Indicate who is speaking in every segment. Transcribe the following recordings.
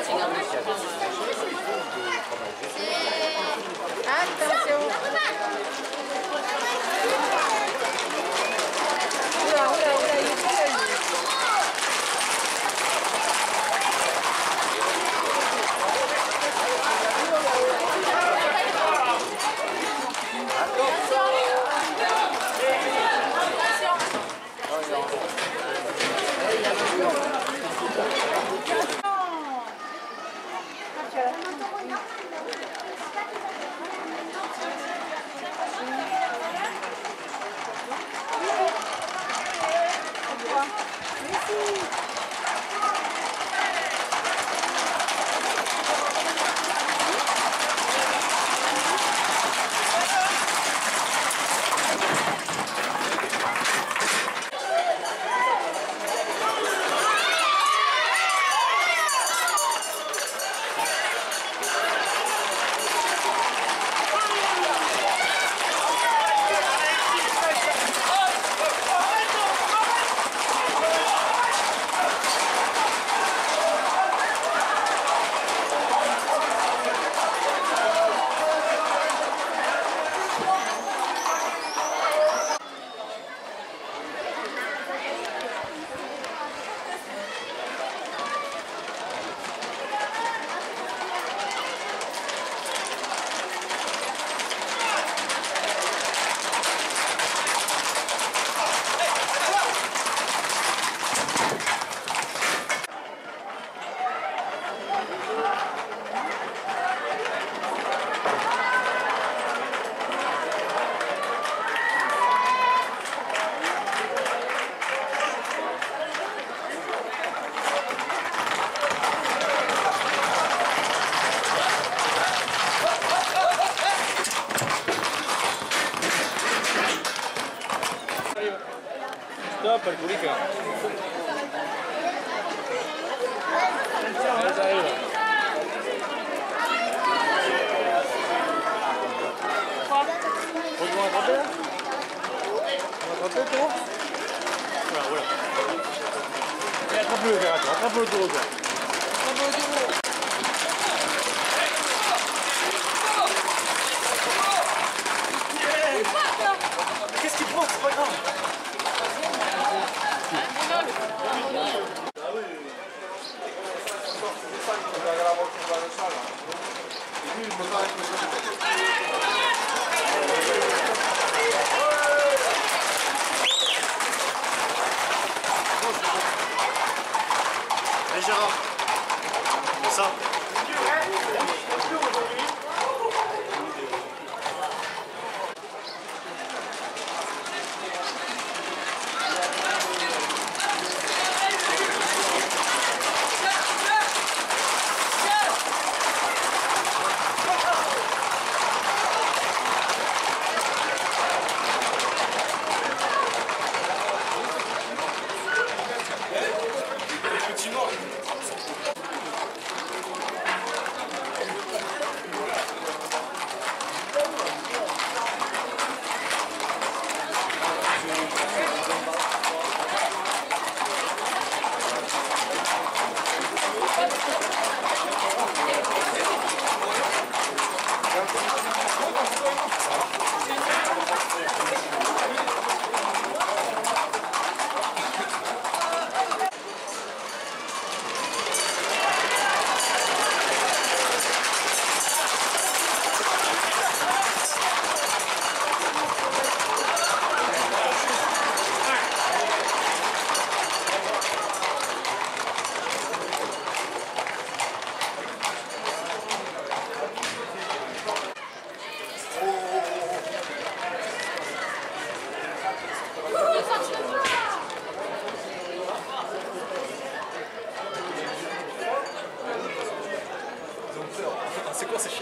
Speaker 1: Attention. Oula, oula, oula, il est tout seul.
Speaker 2: Stop, per curica. Vuoi tu attrapper? Tu vas attraper toi? Voilà, voilà. Et attrape-le, Karato, attrape-le autour de toi. Attrape-le autour de toi. Qu'est-ce qu'il prend? C'est pas grave.
Speaker 3: Allez Gérard, ça.
Speaker 2: C'est quoi ces chiens?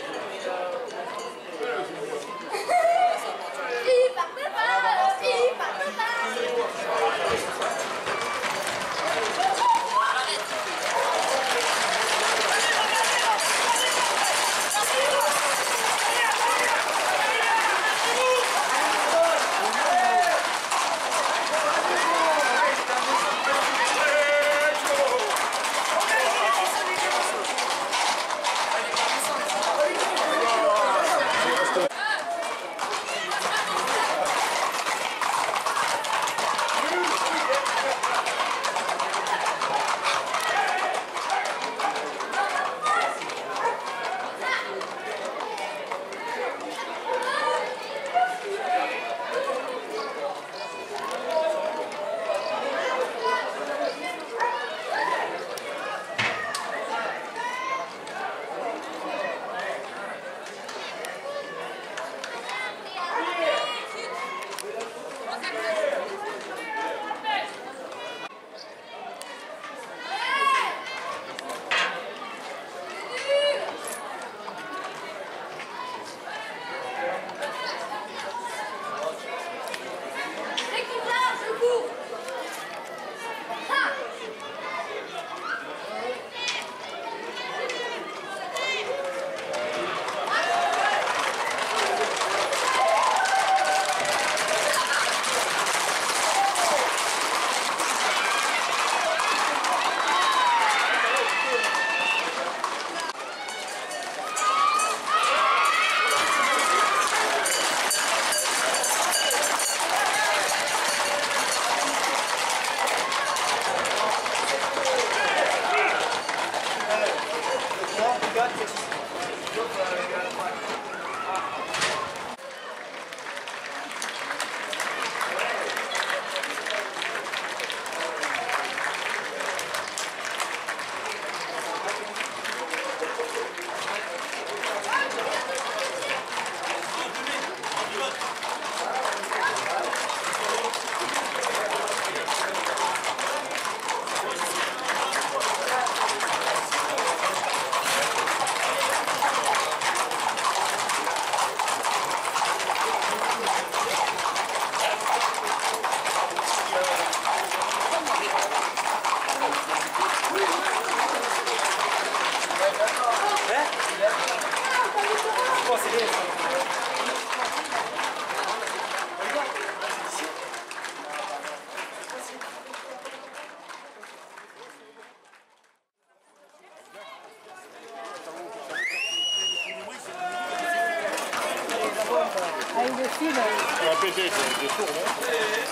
Speaker 1: Avec le fil.
Speaker 2: Ça va péter, c'est sourd, non?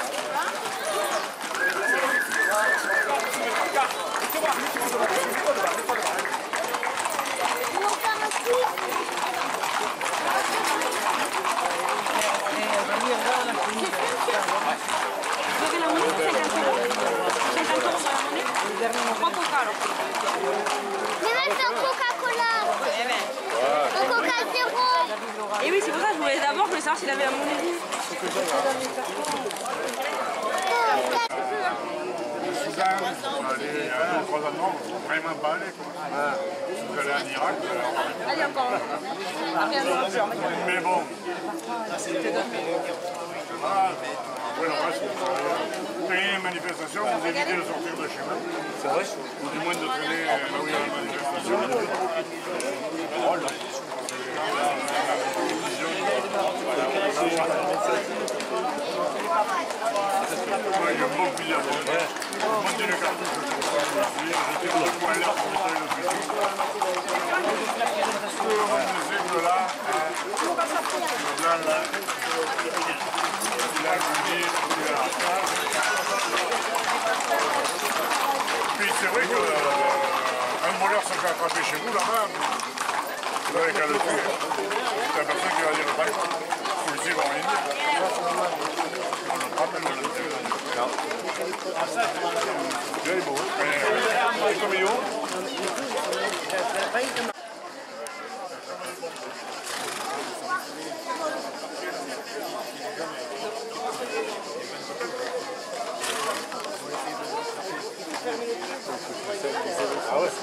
Speaker 4: Mais même c'est un Coca-Cola. Un Coca zéro.
Speaker 5: Et oui, c'est pour ça que je voulais d'abord, je voulais savoir s'il avait à mon avis.
Speaker 3: Soudan, il y a 2 ou 3 ans, ils ne sont vraiment pas allés. Vous allez en Irak, vous allez en
Speaker 5: Allez, encore.
Speaker 3: Mais bon. Voilà. Après le reste, vous avez une manifestation, vous évitez de sortir de chez vous. C'est vrai. Ou du moins de traîner là où il y a la manifestation. Moi, j'ai un bon fusil à pompe. Moi, j'ai une cartouche. J'ai tiré le point là pour tirer le fusil. Tout le monde sait que là, le blanc là, il a un fusil, il a la carte. Puis c'est vrai qu'un voleur se fait attraper chez vous là-bas, vous n'avez qu'à le tuer. C'est la personne qui va dire pas. Les policiers vont rien dire. On le frappe et on le tue. Il est beau. Et comme il est haut. Ah ouais.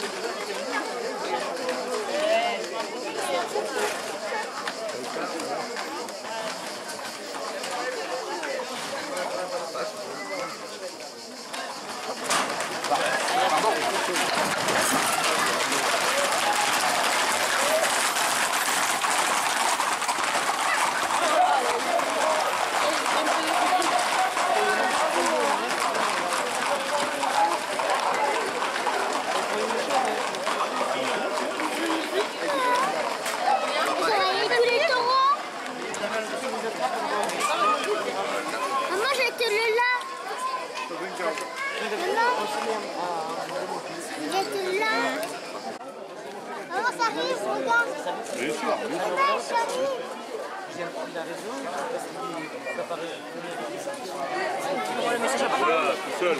Speaker 3: Bien sûr, bien sûr. Là, tout seul.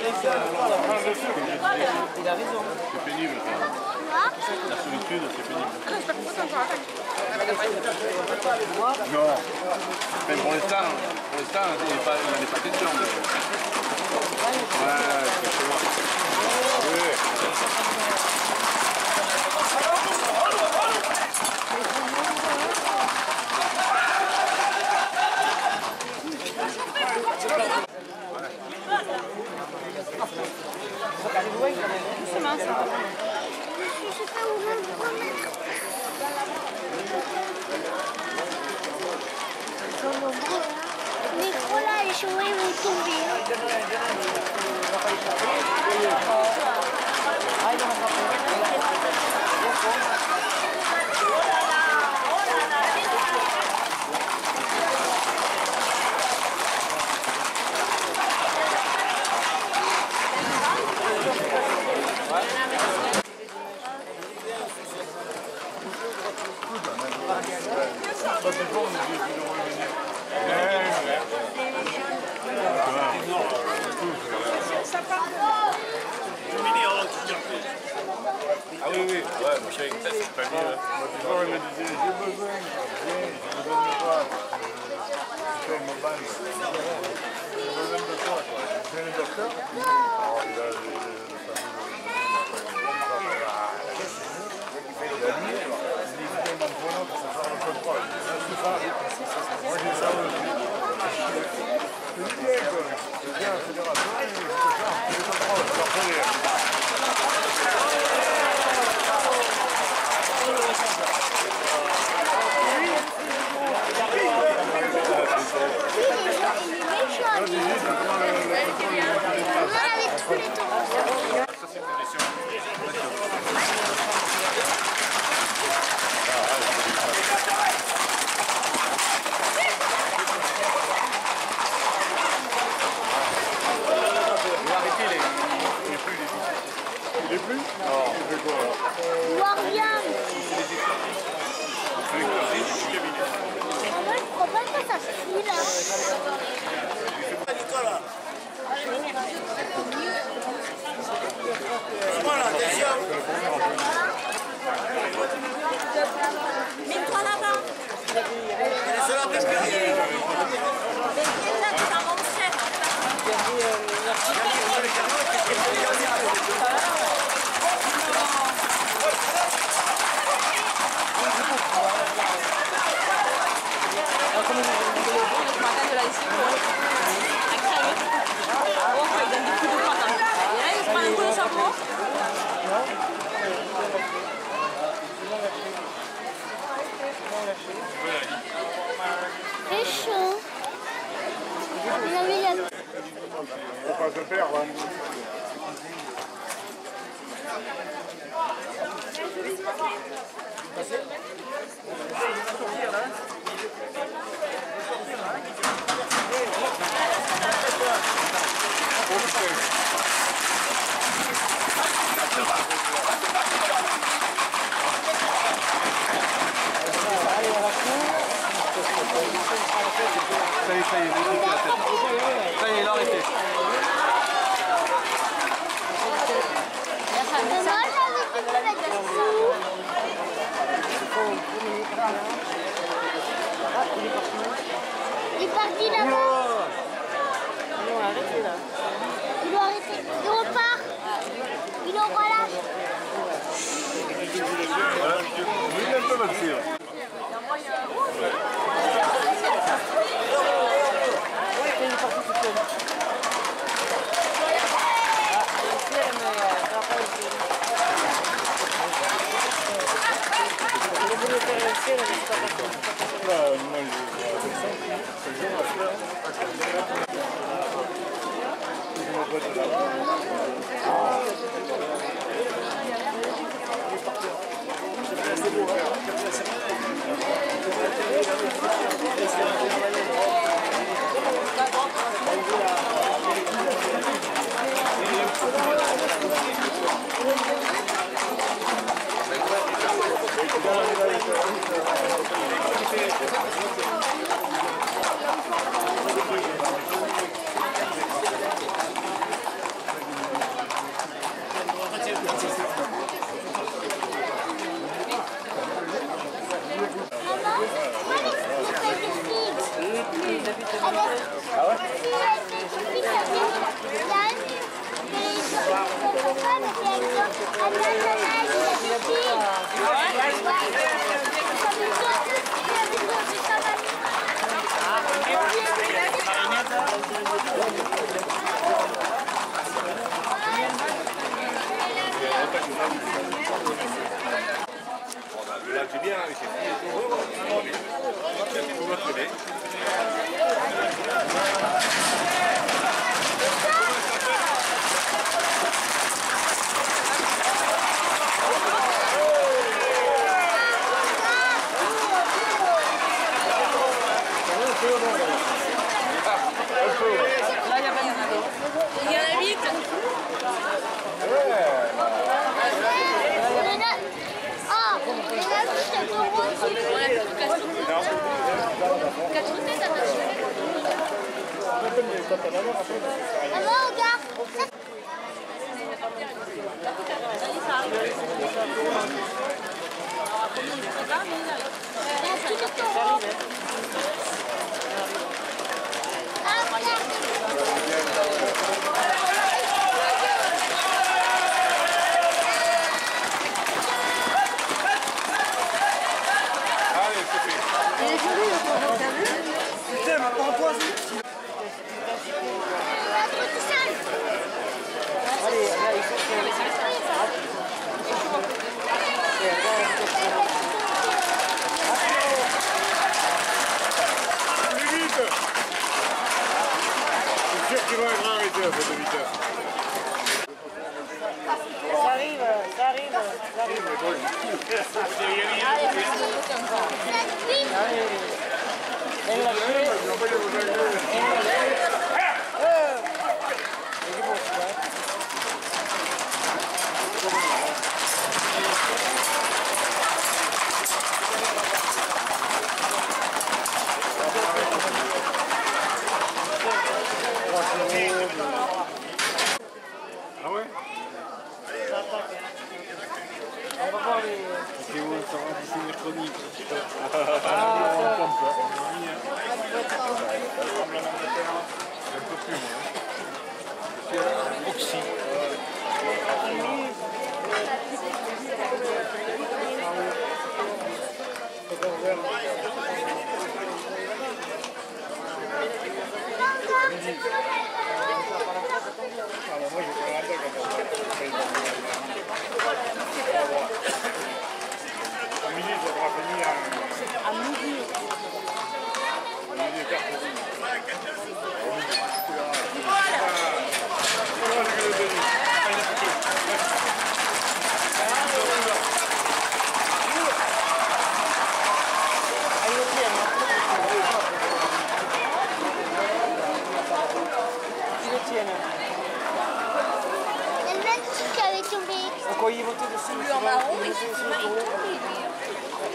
Speaker 1: Il a raison.
Speaker 3: C'est pénible. La solitude, c'est pénible. Non. Mais pour l'instant, il n'en est pas question. Ouais, c'est chez moi.
Speaker 5: Doucement, ça.
Speaker 4: Je sais pas où je me remettre. Le micro là, les cheveux ils vont tomber.
Speaker 3: Ah oui, oui, ouais, moi j'ai une tête, c'est pas mieux. Moi, il me disait, j'ai besoin, viens, je me donne de toi. Je fais mon bain. J'ai besoin de toi, quoi. Je viens le docteur. Alors, il a le il a mis, il dit, viens mon pronom, ça sera le contrôle. C'est ça. Moi, j'ai ça aussi. Je dis bien, quoi. Je viens à la fédération et je te charge, je te contrôle, je leur fais rien. Oui. se perdre. Hein.
Speaker 2: Ça y est, ça y est, il a arrêté.
Speaker 4: Il est parti là-bas.
Speaker 1: Ils ont arrêté là.
Speaker 4: Il doit arrêter. Il repart. Il en relâche.
Speaker 3: Voilà, il est un peu là-dessus.
Speaker 1: C'est une partie toute seule. Ah, elle est fière, mais ça va pas être. Elle a voulu faire une fière, mais c'est pas passé.
Speaker 3: Là, c'est bien, c'est bien.
Speaker 5: Là, il y a pas de nado. Il y en a 8.
Speaker 3: Ah ouais?
Speaker 1: On va voir les...
Speaker 3: Ok, ouais, ça va, c'est mercredi. Un peu plus, moi. Oxy. Moi, je prends un peu à midi, ça devra finir
Speaker 1: À midi.
Speaker 3: à midi et quart.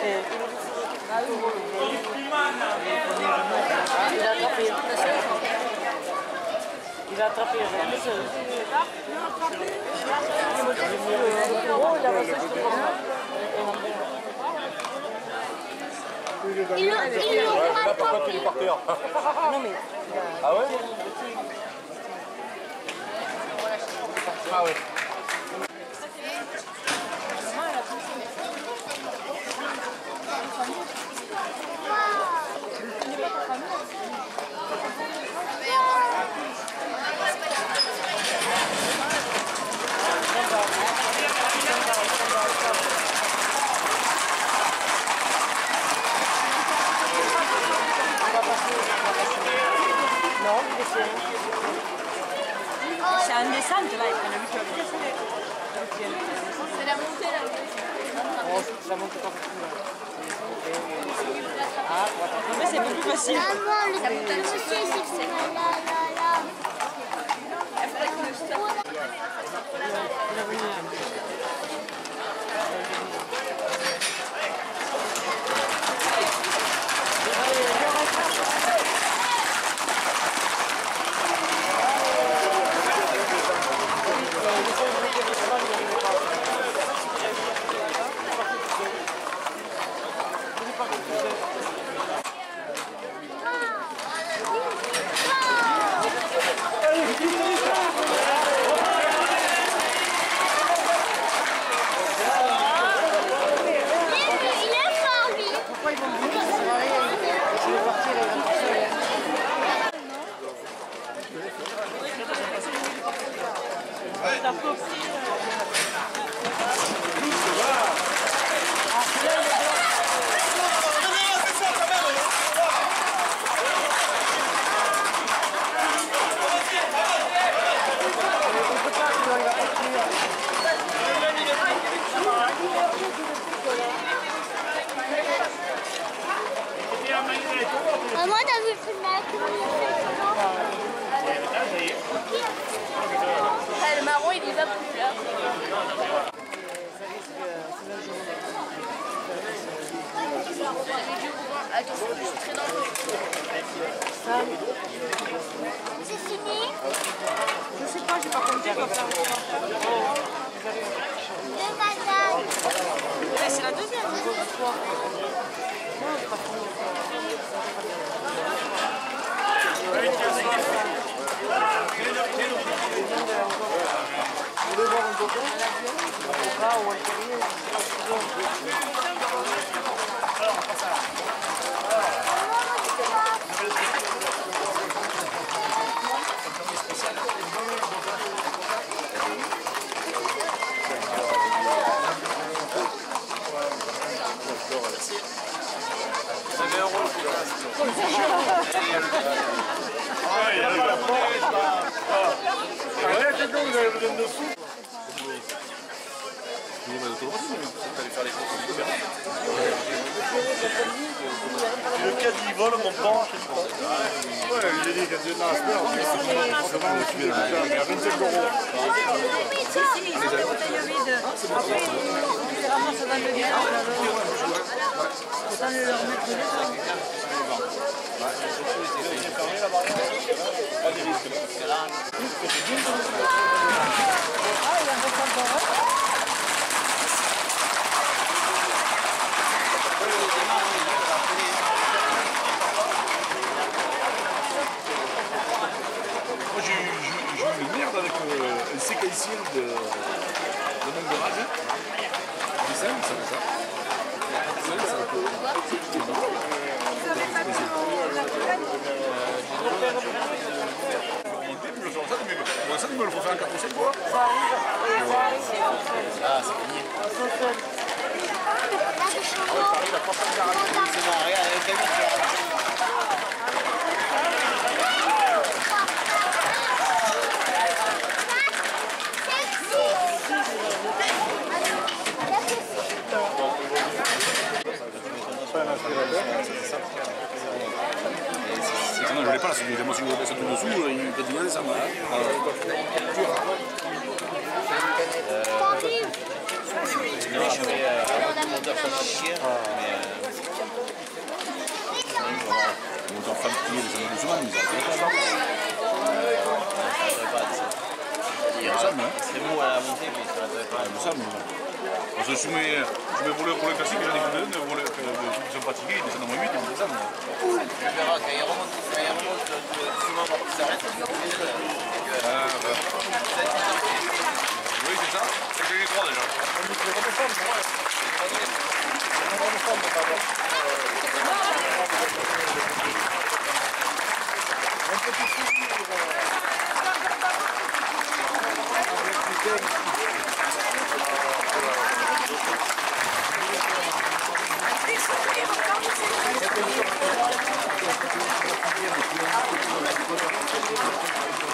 Speaker 1: Il a attrapé.
Speaker 4: Il
Speaker 2: Là, pourquoi tu es par terre?
Speaker 1: Non mais.
Speaker 2: Ah ouais? Ah ouais.
Speaker 1: Non,
Speaker 5: C'est un descente là, ils prennent le club.
Speaker 4: C'est la montée là.
Speaker 1: ça monte pas beaucoup.
Speaker 5: Mais c'est beaucoup plus facile.
Speaker 4: Maman, le monsieur c'est là. Maman, t'as vu le film là, comment il a fait le marron, il y va plus là. Attention, je suis très dangereux. C'est fini?
Speaker 5: Je sais pas, j'ai pas compté comme ça.
Speaker 4: Deux bananes.
Speaker 5: C'est la deuxième.
Speaker 3: Le caddie vole mon pan, je sais pas. Ouais, il a dit que c'est dans la semaine, on fait à 25 €.
Speaker 5: Si, ils ont des bouteilles vides. Après, ils les ramassent dans le village. Autant leur mettre dedans.
Speaker 3: Moi j'ai eu une merde avec un séquentiel de manque de rage. C'est ça, c'est ça. Ça, il me le faut faire 4 ou 5 fois. Ah, c'est fini. Non, je l'ai pas là, c'est moi si vous mettez ça tout dessous, il peut dire ça.
Speaker 4: T'arrives.
Speaker 6: Non, après, le moteur ça fait chier, mais...
Speaker 3: Le moteur familier, les années doucement, ils ont
Speaker 6: c'est mou à la montée, mais ça ne pas.
Speaker 3: Parce que je mets pour le classique, j'en ai vu deux, qui sont fatigués, ils descendent en 8, ils descendent.
Speaker 6: Tu verras, quand il remonte, souvent, il s'arrête,
Speaker 3: Oui, c'est ça. C'est que les trois déjà.
Speaker 5: Thank you.